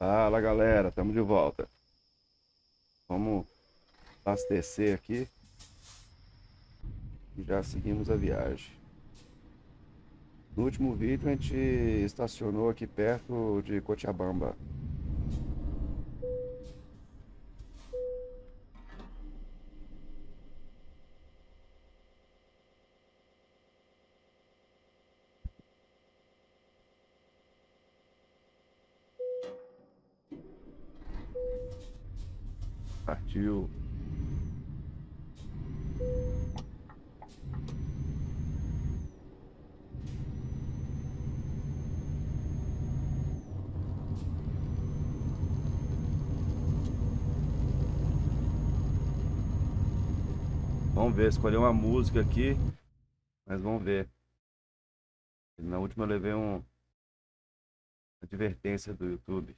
Fala galera, estamos de volta. Vamos abastecer aqui e já seguimos a viagem. No último vídeo a gente estacionou aqui perto de Cochabamba. Partiu. Vamos ver, escolher uma música aqui, mas vamos ver. Na última eu levei uma advertência do YouTube.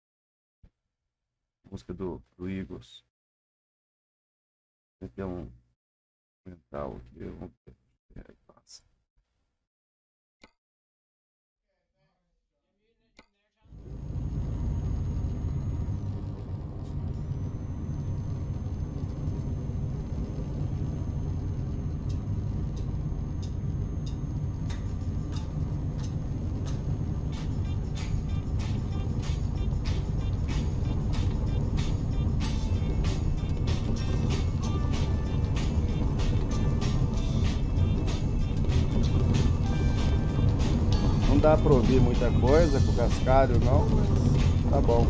Música do Eagles. Tem um mental aqui, vamos ver. Passa. Não dá para ouvir muita coisa com o cascalho não, mas tá bom.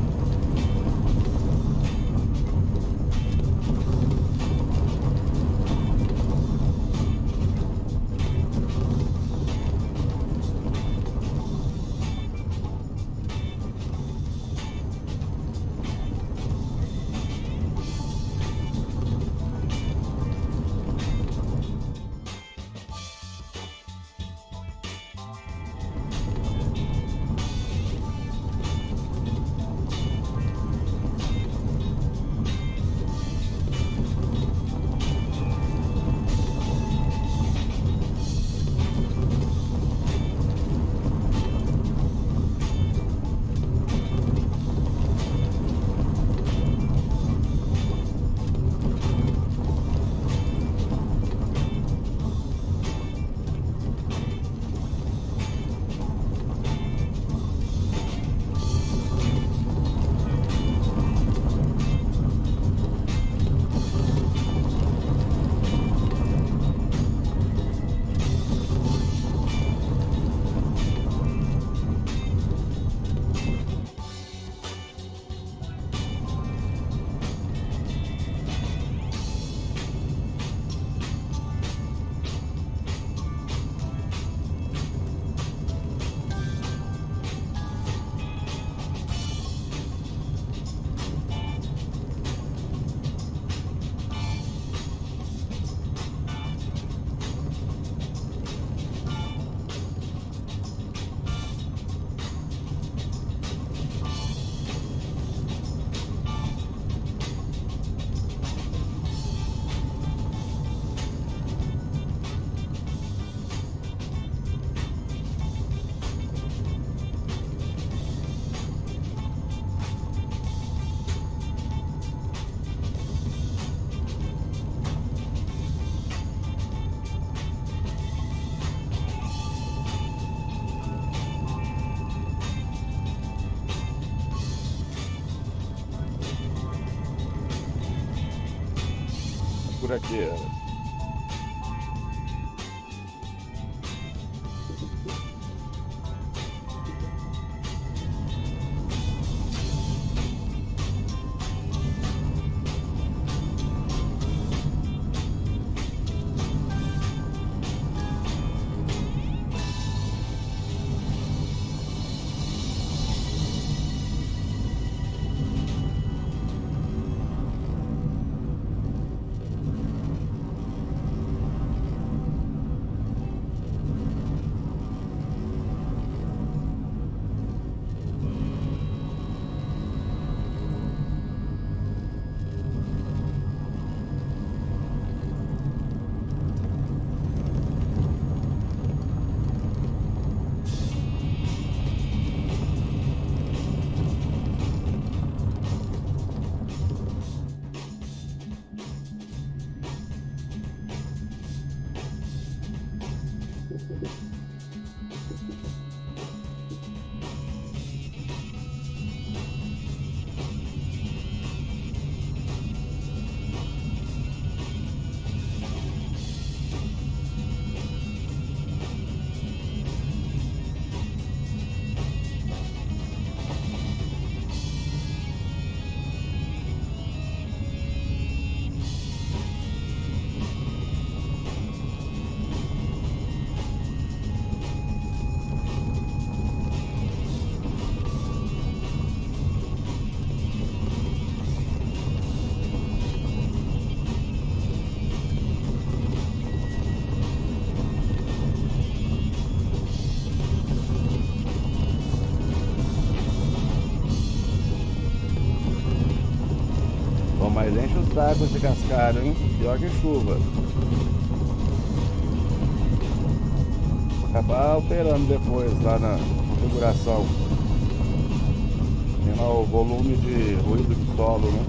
Por aqui. Bom, mas enche os tacos de cascalho, hein? Pior que chuva. Acabar alterando depois lá na configuração. Tem lá o volume de ruído de solo, né?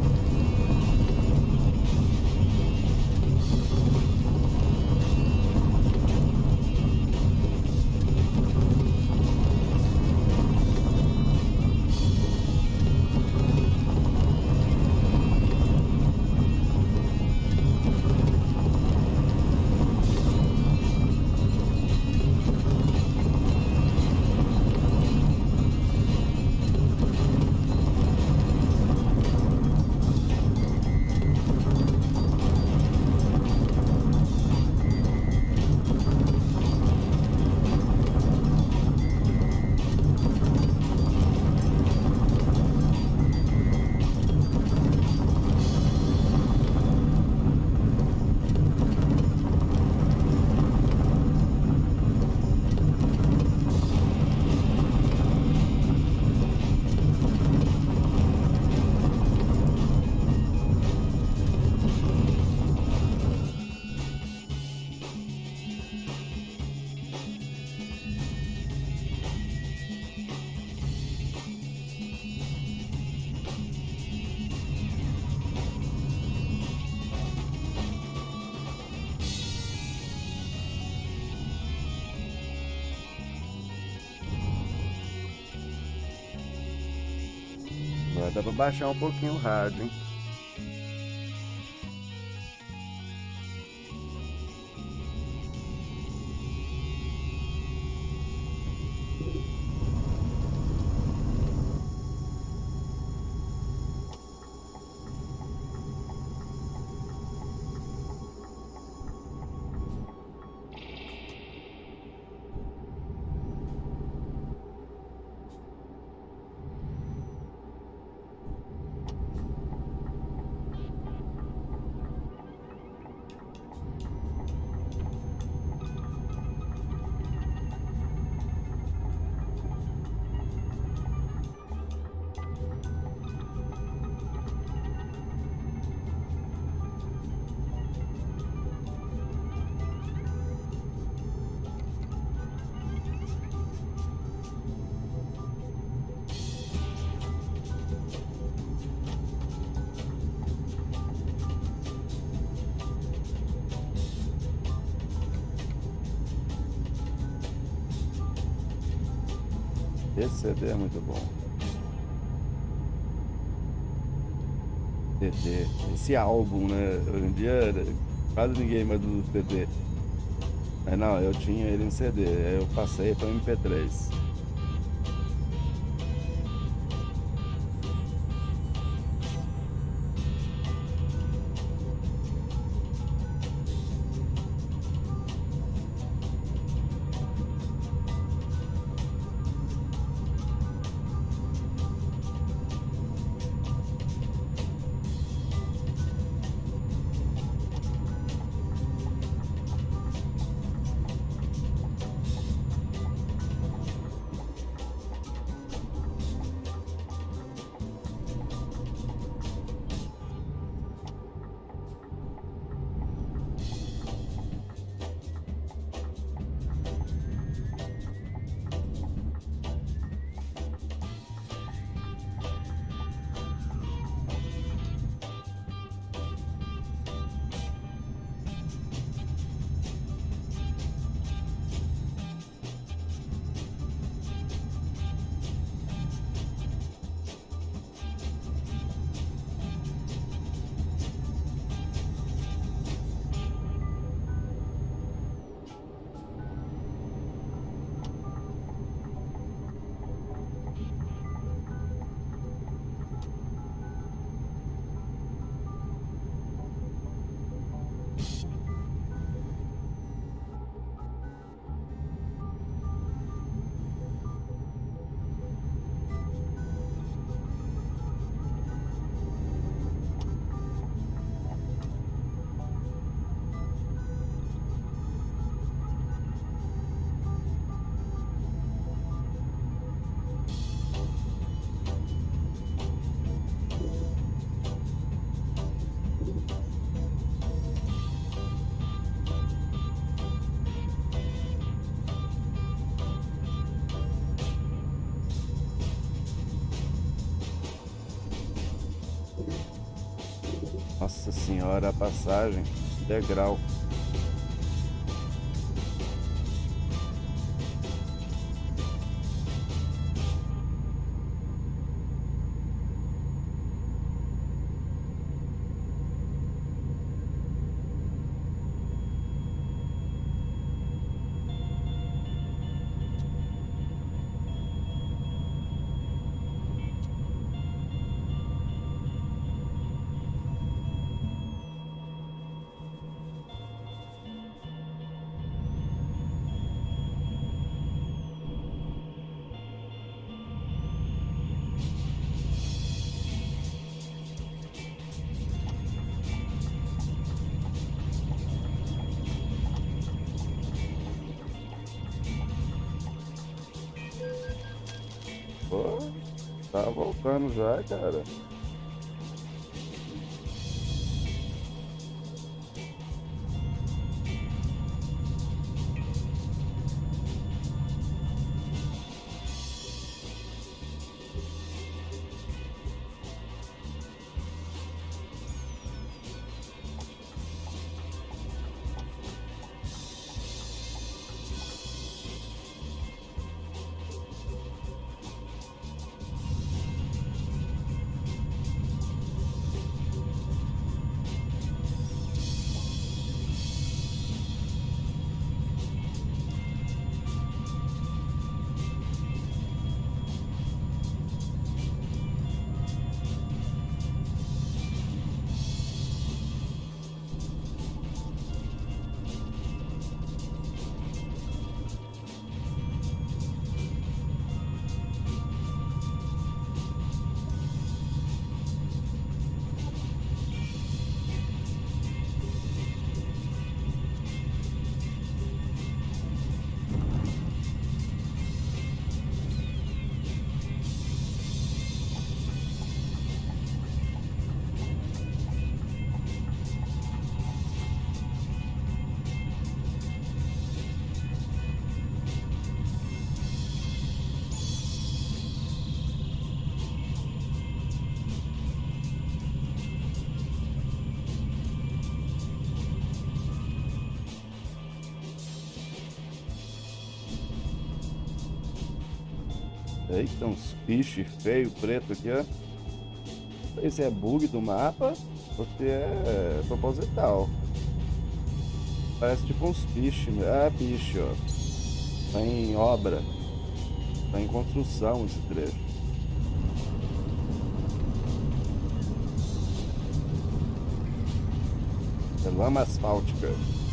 Agora dá pra baixar um pouquinho o rádio, hein? Esse CD é muito bom. CD. Esse álbum, né? Hoje em dia quase ninguém mais usa CD. Mas não, eu tinha ele em CD. Aí eu passei para MP3. Nossa senhora, a passagem, degrau. Pô, tá voltando já, cara. Eita, uns piches feio preto aqui, ó. Não sei se é bug do mapa ou se é proposital. Parece tipo uns piches. Ah, piche, ó. Tá em obra. Tá em construção esse trecho. É lama asfáltica.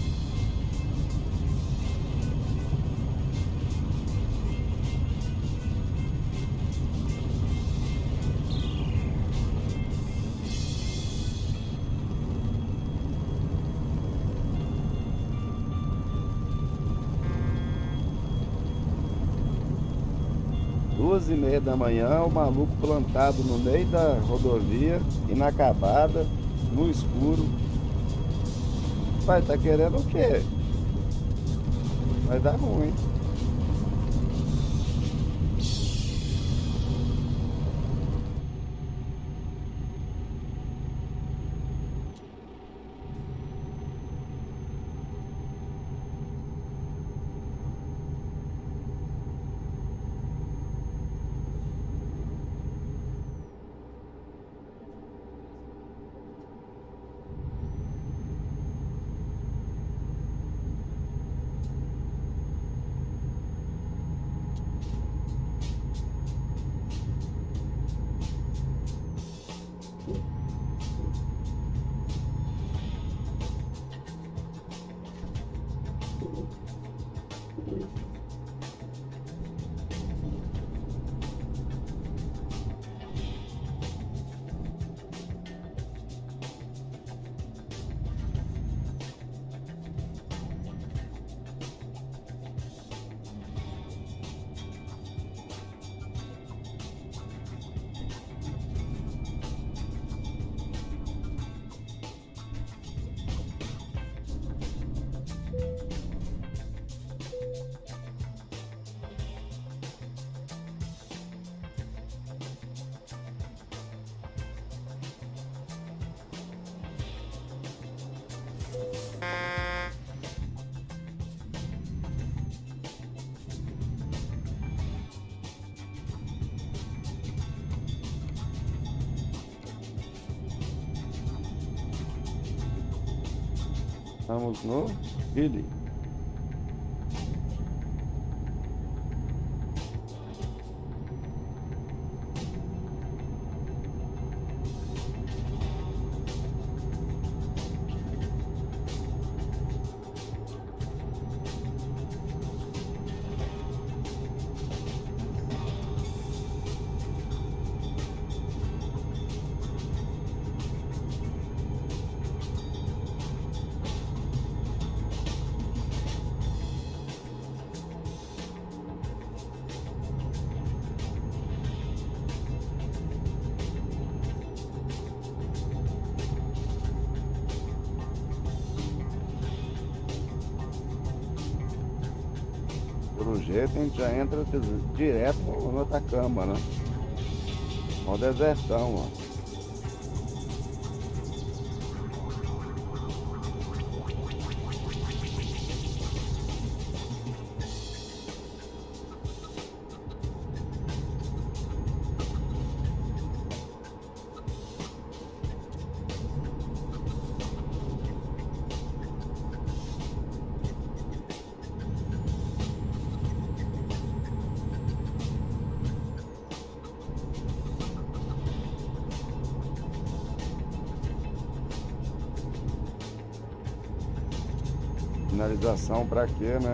2h30 da manhã, o maluco plantado no meio da rodovia, inacabada, no escuro. Vai, tá querendo o quê? Vai dar ruim. Estamos no Chile. Pelo jeito a gente já entra direto no Atacama, né? Ó o desertão, ó. Finalização pra quê, né?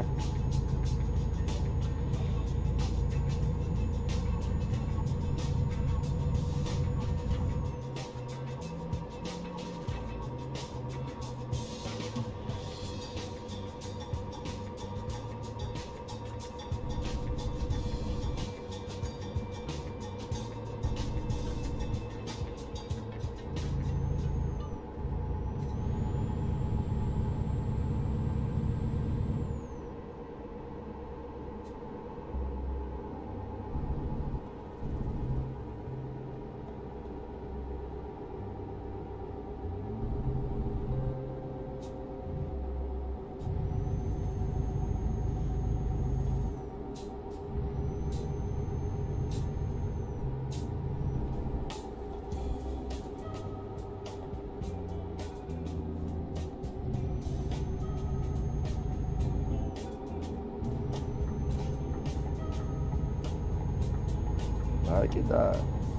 Vai que dá.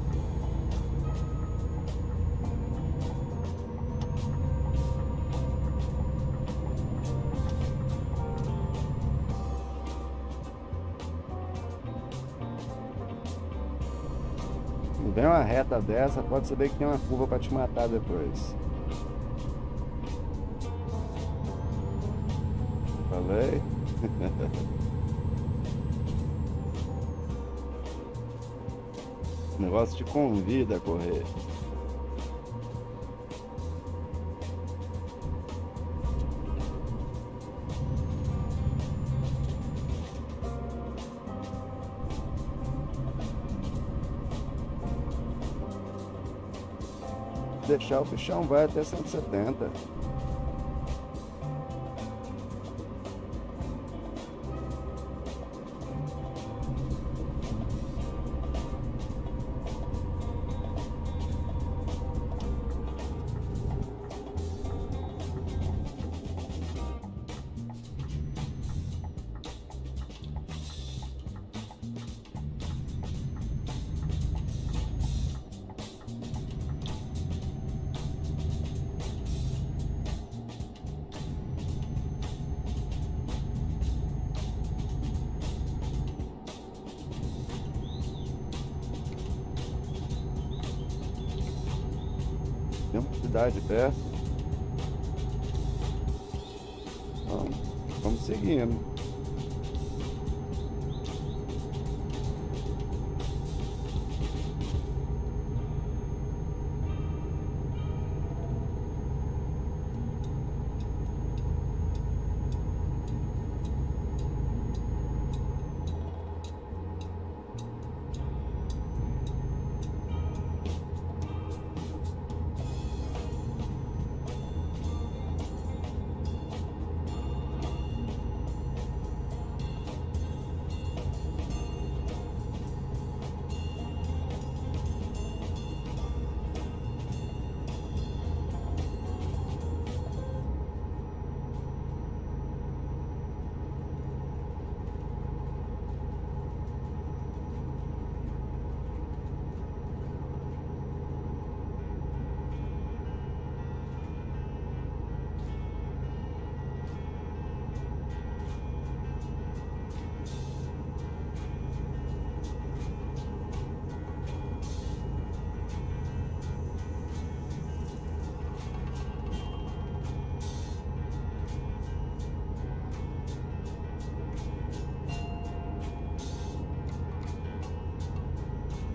Não vem uma reta dessa, pode saber que tem uma curva para te matar depois. Falei? O negócio te convida a correr. Deixar o bichão vai até 170. Tem uma cidade perto. Vamos seguindo.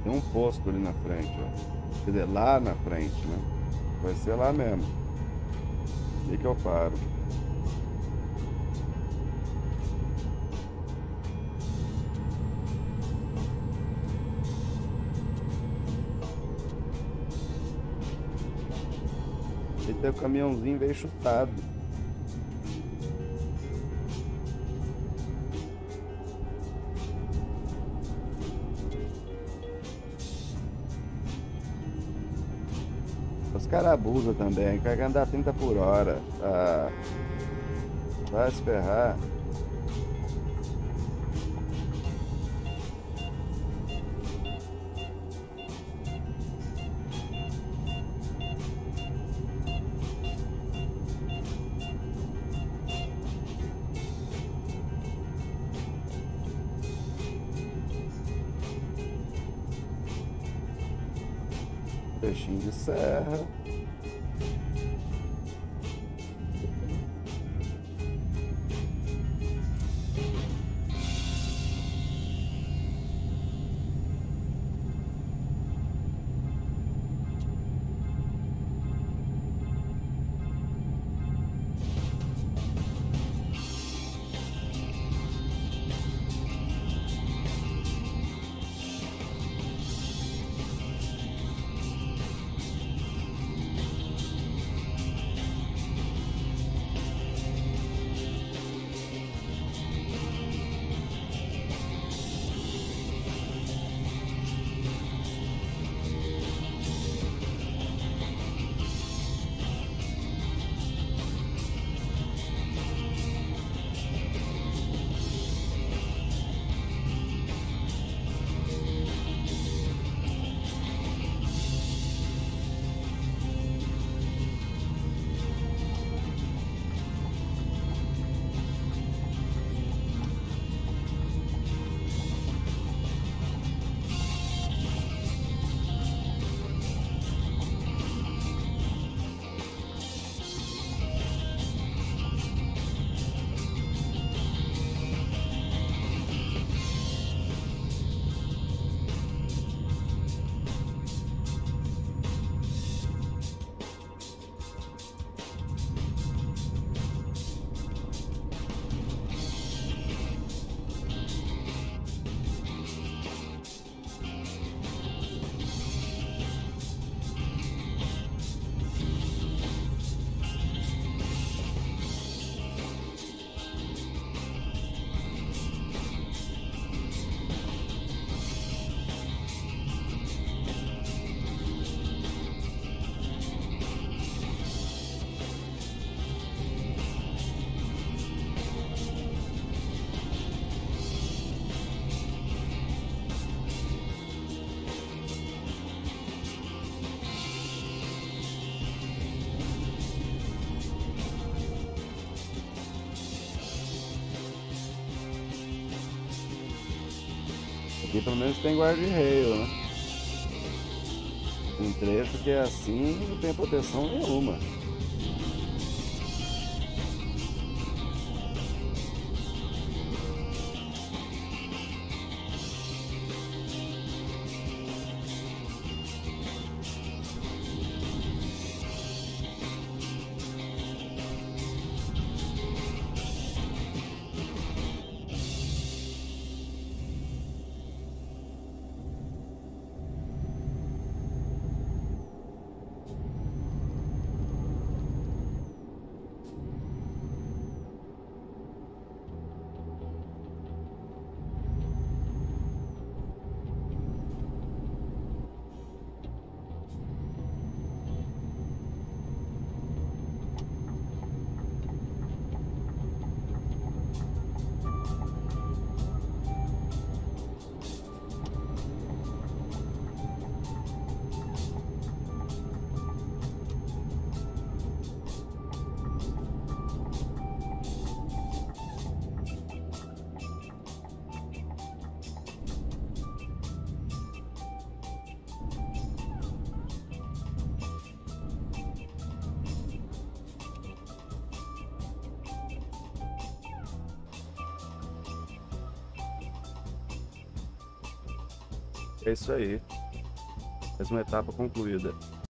Tem um posto ali na frente, ó. Quer dizer, lá na frente, né? Vai ser lá mesmo. E aí que eu paro. E tem o caminhãozinho veio chutado. Os caras abusam também, quer andar 30 por hora. Ah, vai se ferrar. Peixinho de serra. Aqui pelo menos tem guarda-reio, né? Um trecho que é assim não tem proteção nenhuma. É isso aí. Mais uma etapa concluída.